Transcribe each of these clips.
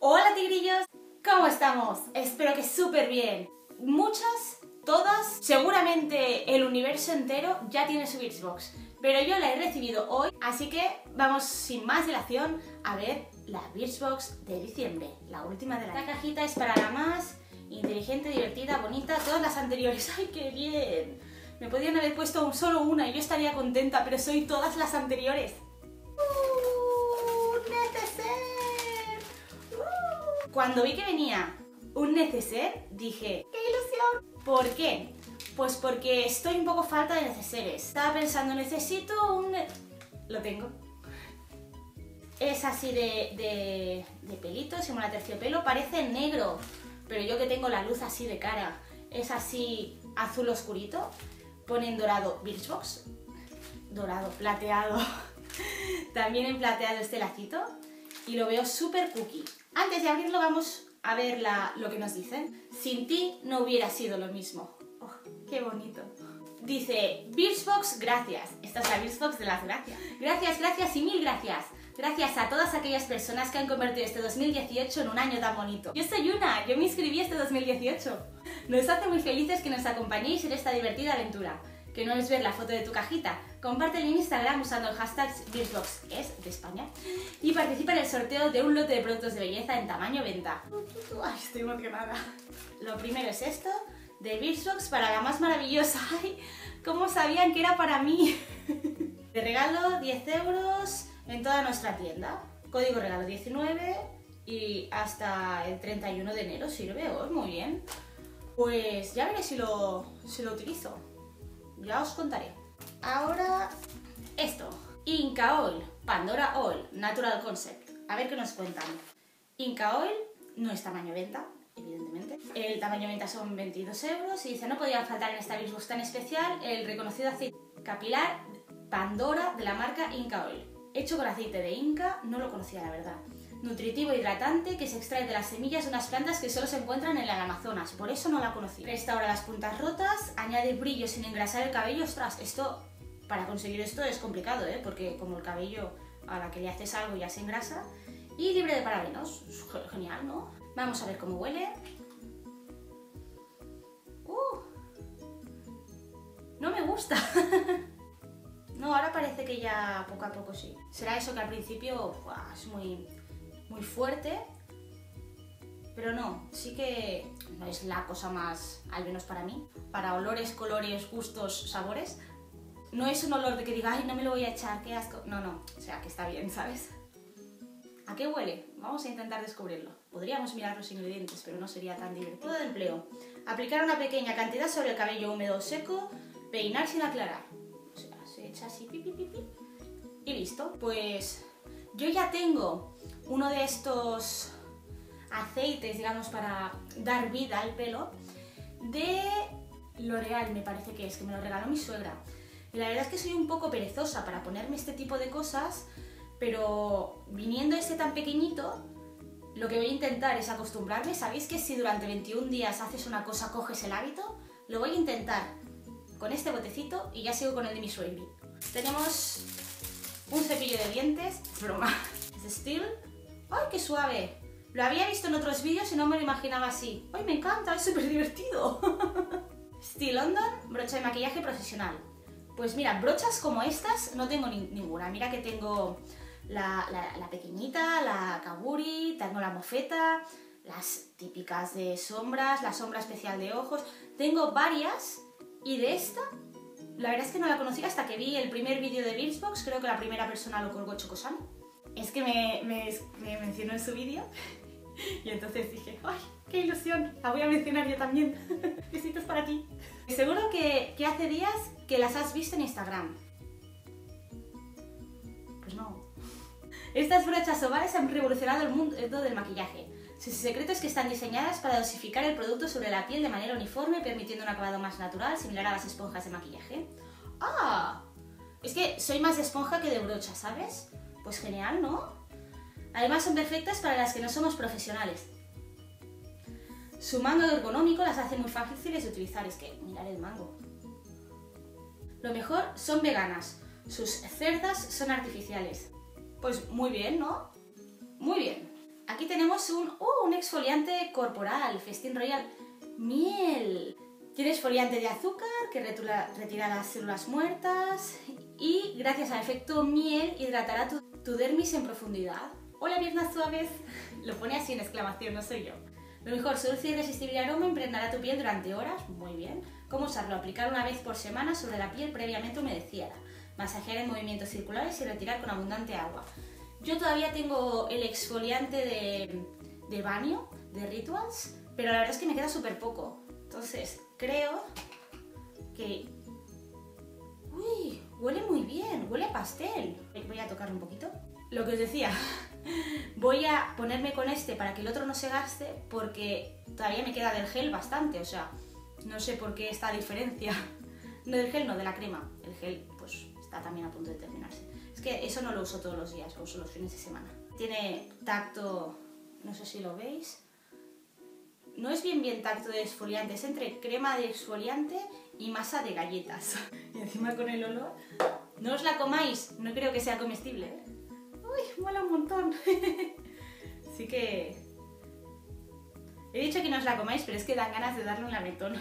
Hola tigrillos, ¿cómo estamos? Espero que súper bien. Muchas, todas, seguramente el universo entero ya tiene su Birchbox, pero yo la he recibido hoy, así que vamos sin más dilación a ver la Birchbox de diciembre, la última de la... Esta cajita es para la más inteligente, divertida, bonita, todas las anteriores. ¡Ay, qué bien! Me podrían haber puesto solo una y yo estaría contenta, pero soy todas las anteriores. ¡Neceser! Cuando vi que venía un neceser, dije ¡qué ilusión! ¿Por qué? Pues porque estoy un poco falta de neceseres. Estaba pensando, necesito un... Lo tengo. Es así de pelito, simula terciopelo, parece negro, pero yo que tengo la luz así de cara, es así azul oscurito, pone en dorado Birchbox, dorado, plateado, también en plateado este lacito, y lo veo súper cookie. Antes de abrirlo vamos a ver lo que nos dicen. Sin ti no hubiera sido lo mismo. Oh, ¡qué bonito! Dice, Birchbox, gracias. Esta es la Birchbox de las gracias. Gracias, gracias y mil gracias. Gracias a todas aquellas personas que han convertido este 2018 en un año tan bonito. Yo soy una, yo me inscribí este 2018. Nos hace muy felices que nos acompañéis en esta divertida aventura. Que no es ver la foto de tu cajita. Compártelo en Instagram usando el hashtag Birchbox, que es de España. Y participa en el sorteo de un lote de productos de belleza en tamaño venta. Ay, estoy emocionada. Lo primero es esto, de Birchbox para la más maravillosa. Ay, ¿cómo sabían que era para mí? De regalo 10 euros en toda nuestra tienda. Código regalo 19 y hasta el 31 de enero sirve. Oh, muy bien. Pues ya veré si lo utilizo. Ya os contaré. Ahora esto. Inca Oil, Pandora Oil, Natural Concept. A ver qué nos cuentan. Inca Oil no es tamaño venta, evidentemente. El tamaño venta son 22 euros y dice, no podía faltar en esta Birchbox tan especial el reconocido aceite capilar Pandora de la marca Inca Oil. Hecho con aceite de Inca, no lo conocía la verdad. Nutritivo e hidratante que se extrae de las semillas de unas plantas que solo se encuentran en el Amazonas, por eso no la conocí. Restaura las puntas rotas, añade brillo sin engrasar el cabello. Ostras, esto, para conseguir esto es complicado, porque como el cabello a la que le haces algo ya se engrasa. Y libre de parabenos, genial, ¿no? Vamos a ver cómo huele. No me gusta. No, ahora parece que ya poco a poco sí. Será eso que al principio es muy fuerte, pero no, sí que no es la cosa más, al menos para mí, para olores, colores, gustos, sabores. No es un olor de que diga, ay, no me lo voy a echar, qué asco. No, no, o sea, que está bien, ¿sabes? ¿A qué huele? Vamos a intentar descubrirlo. Podríamos mirar los ingredientes, pero no sería tan divertido. Modo de empleo. Aplicar una pequeña cantidad sobre el cabello húmedo o seco, peinar sin aclarar. O sea, se echa así, pi, pi, pi, pi, y listo. Pues yo ya tengo uno de estos aceites, digamos, para dar vida al pelo, de L'Oreal, me parece que es, que me lo regaló mi suegra. Y la verdad es que soy un poco perezosa para ponerme este tipo de cosas, pero viniendo este tan pequeñito, lo que voy a intentar es acostumbrarme. ¿Sabéis que si durante 21 días haces una cosa, coges el hábito? Lo voy a intentar con este botecito y ya sigo con el de mi suegri. Tenemos un cepillo de dientes, es broma, es de Steel. ¡Ay, qué suave! Lo había visto en otros vídeos y no me lo imaginaba así. ¡Ay, me encanta! ¡Es súper divertido! Steel London, brocha de maquillaje profesional. Pues mira, brochas como estas no tengo ninguna. Mira que tengo la pequeñita, la Kaburi, tengo la mofeta, las típicas de sombras, la sombra especial de ojos. Tengo varias y de esta, la verdad es que no la conocía hasta que vi el primer vídeo de Birchbox. Creo que la primera persona lo colgó Chocosan. Es que me mencionó en su vídeo y entonces dije, ¡ay, qué ilusión! La voy a mencionar yo también. Besitos para ti. Seguro que hace días que las has visto en Instagram. Pues no. Estas brochas ovales han revolucionado el mundo del maquillaje. Su secreto es que están diseñadas para dosificar el producto sobre la piel de manera uniforme, permitiendo un acabado más natural, similar a las esponjas de maquillaje. ¡Ah! Es que soy más de esponja que de brocha, ¿sabes? Pues genial, ¿no? Además son perfectas para las que no somos profesionales. Su mango ergonómico las hace muy fáciles de utilizar. Es que, mirad el mango. Lo mejor, son veganas. Sus cerdas son artificiales. Pues muy bien, ¿no? Muy bien. Aquí tenemos un exfoliante corporal, Festín Royal, miel. Tiene exfoliante de azúcar que retira las células muertas y gracias al efecto miel hidratará tu dermis en profundidad. Hola piernas suaves, lo pone así en exclamación, no soy yo. Lo mejor, su dulce y irresistible aroma impregnará tu piel durante horas, muy bien. ¿Cómo usarlo? Aplicar una vez por semana sobre la piel previamente humedecida. Masajear en movimientos circulares y retirar con abundante agua. Yo todavía tengo el exfoliante de baño, de Rituals, pero la verdad es que me queda súper poco. Entonces, creo que... ¡Uy! Huele muy bien, huele a pastel. Voy a tocarlo un poquito. Lo que os decía, voy a ponerme con este para que el otro no se gaste porque todavía me queda del gel bastante, o sea, no sé por qué esta diferencia. No del gel, no, de la crema. El gel, pues, está también a punto de terminarse. Es que eso no lo uso todos los días, lo uso los fines de semana. Tiene tacto, no sé si lo veis. No es bien tacto de exfoliante, es entre crema de exfoliante y masa de galletas. Y encima con el olor... No os la comáis, no creo que sea comestible, ¿eh? Uy, mola un montón. Así que... He dicho que no os la comáis, pero es que dan ganas de darle un lametón.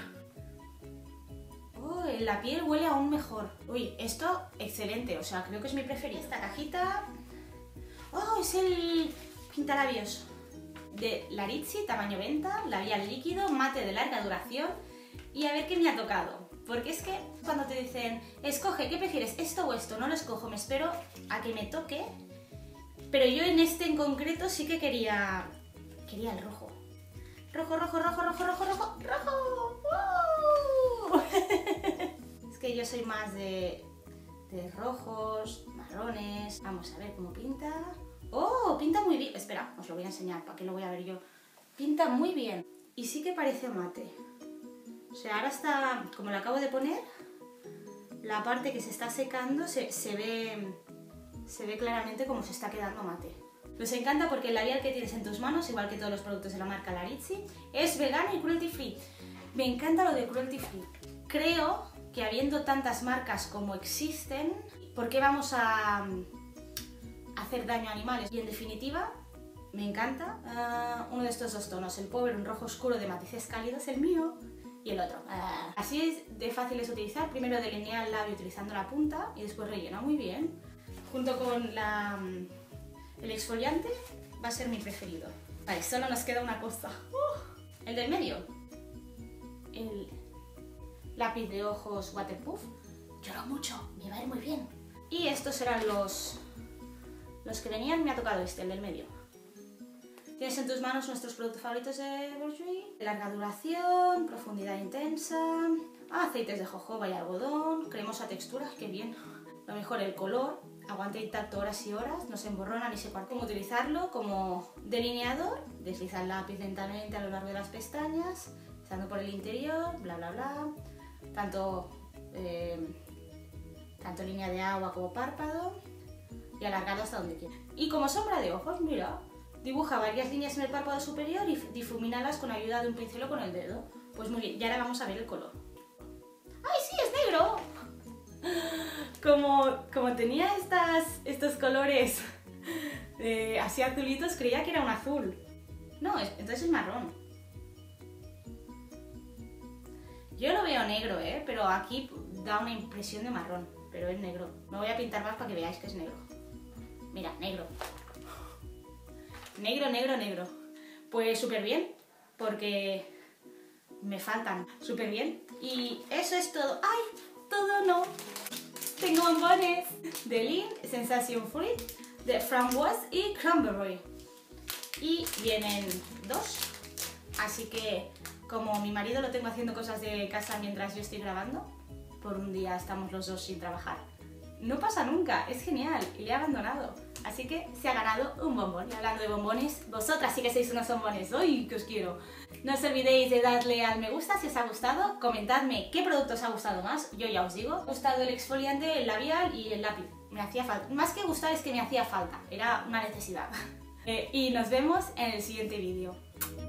Oh, la piel huele aún mejor. Uy, esto, excelente, o sea, creo que es mi preferido. Esta cajita... Oh, es el pintalabios de Larizzi, tamaño venta, labial líquido, mate de larga duración. Y a ver qué me ha tocado. Porque es que cuando te dicen, escoge, ¿qué prefieres? ¿Esto o esto? No lo escojo, me espero a que me toque. Pero yo en este en concreto sí que quería el rojo. Rojo, rojo, rojo, rojo, rojo, rojo, rojo. Es que yo soy más de rojos, marrones. Vamos a ver cómo pinta. ¡Oh! Pinta muy bien. Espera, os lo voy a enseñar, ¿para qué lo voy a ver yo? Pinta muy bien. Y sí que parece mate. O sea, ahora está, como lo acabo de poner, la parte que se está secando se ve claramente como se está quedando mate. Nos encanta porque el labial que tienes en tus manos, igual que todos los productos de la marca Larizzi, es vegano y cruelty free. Me encanta lo de cruelty free. Creo que habiendo tantas marcas como existen, ¿por qué vamos a hacer daño a animales? Y en definitiva, me encanta uno de estos dos tonos, el Power, un rojo oscuro de matices cálidos, el mío, y el otro. Así es de fácil es utilizar. Primero delinea el labio utilizando la punta y después rellena muy bien. Junto con el exfoliante va a ser mi preferido. Vale, solo nos queda una cosa. El del medio. El lápiz de ojos waterproof. Lloro mucho, me va a ir muy bien. Y estos eran los que venían. Me ha tocado este, el del medio. Tienes en tus manos nuestros productos favoritos de Bourjois. Larga duración, profundidad intensa, aceites de jojoba y algodón, cremosa textura, qué bien. Lo mejor, el color, aguanta intacto horas y horas, no se emborrona ni se parte. Cómo utilizarlo como delineador, desliza el lápiz lentamente a lo largo de las pestañas, pasando por el interior, bla bla bla. Tanto línea de agua como párpado y alargado hasta donde quieras. Y como sombra de ojos, mira. Dibuja varias líneas en el párpado superior y difumínalas con ayuda de un pincel o con el dedo. Pues muy bien, y ahora vamos a ver el color. ¡Ay, sí, es negro! Como tenía estos colores así azulitos, creía que era un azul. No, entonces es marrón. Yo lo veo negro, pero aquí da una impresión de marrón, pero es negro. Me voy a pintar más para que veáis que es negro. Mira, negro. Negro, negro, negro. Pues súper bien, porque me faltan súper bien. Y eso es todo. ¡Ay! Todo no. Tengo bombones de Lindt, Sensation Fruit, de frambuesa y cranberry. Y vienen dos. Así que, como mi marido lo tengo haciendo cosas de casa mientras yo estoy grabando, por un día estamos los dos sin trabajar. No pasa nunca, es genial, y le he abandonado. Así que se ha ganado un bombón. Y hablando de bombones, vosotras sí que sois unos bombones. ¡Uy, que os quiero! No os olvidéis de darle al me gusta si os ha gustado. Comentadme qué producto os ha gustado más. Yo ya os digo. Me ha gustado el exfoliante, el labial y el lápiz. Me hacía falta. Más que gustar es que me hacía falta. Era una necesidad. Y nos vemos en el siguiente vídeo.